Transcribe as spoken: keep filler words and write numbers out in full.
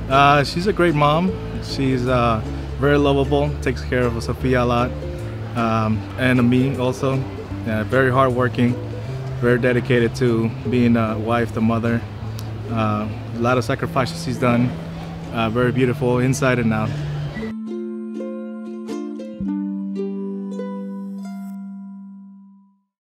Uh, she's a great mom. She's uh, very lovable, takes care of Sofia a lot, um, and me also. Yeah, very hardworking, very dedicated to being a wife, the mother. Uh, a lot of sacrifices she's done. Uh, very beautiful inside and out.